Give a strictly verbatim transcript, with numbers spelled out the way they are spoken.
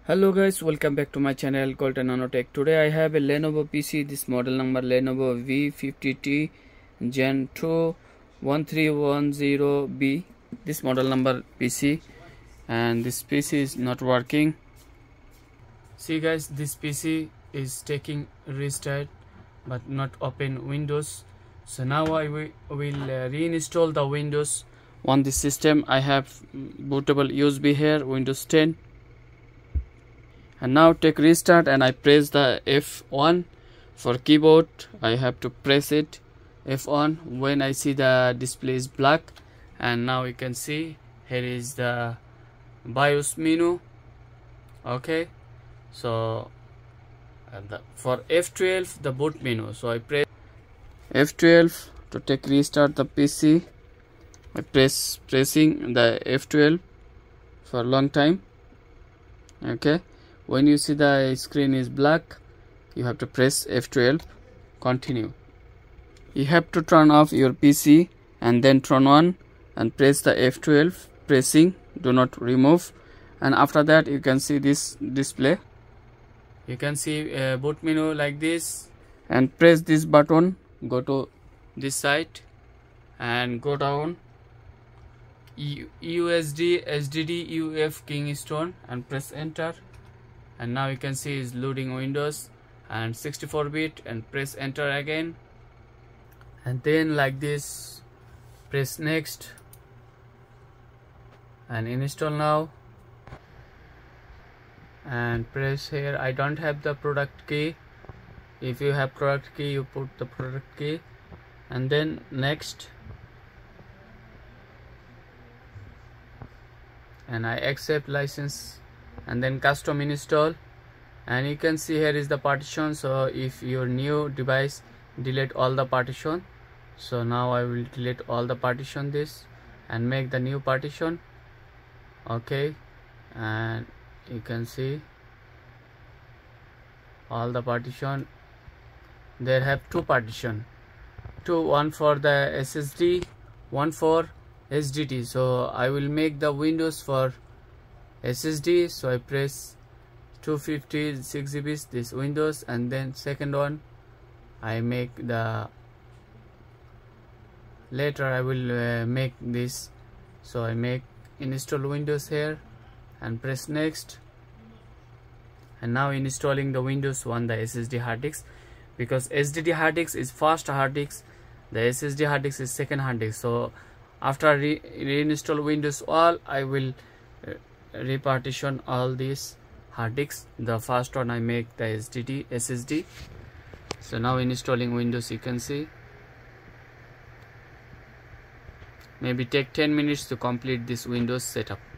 Hello guys, welcome back to my channel Golden Nanotech. Today I have a Lenovo P C. This model number Lenovo v fifty t gen two one three one zero B. This model number P C, and this P C is not working. See guys, this P C is taking restart but not open Windows. So now I will uh, reinstall the Windows on this system. I have bootable U S B here, Windows ten. And now take restart, and I press the F one for keyboard. I have to press it F one when I see the display is black. And now you can see here is the BIOS menu. Okay, so and the, for F twelve the boot menu, so I press F twelve to take restart the P C. I press pressing the F twelve for a long time. Okay, when you see the screen is black, you have to press F twelve. Continue. You have to turn off your P C and then turn on and press the F twelve, pressing, do not remove. And after that you can see this display. You can see a boot menu like this, and press this button, go to this side and go down U S D S D D U F Kingston and press enter. And now you can see is loading Windows and sixty-four bit, and press enter again, and then like this press next and install now, and press here. I don't have the product key. If you have product key, you put the product key, and then next, and I accept license, and then custom install. And you can see here is the partition. So if your new device, delete all the partition. So now I will delete all the partition this and make the new partition. Okay, and you can see all the partition. There have two partition, two one for the S S D, one for S D T. So I will make the Windows for S S D. So I press two fifty six G B this Windows, and then second one I make the later I will uh, make this. So I make install Windows here and press next, and now installing the Windows on the S S D hard disk, because S D D hard disk is fast hard disk, the S S D hard disk is second hard disk. So after re reinstall Windows all, I will uh, repartition all these hard disks. The first one I make the S D D S S D. So now installing Windows, you can see maybe take ten minutes to complete this Windows setup.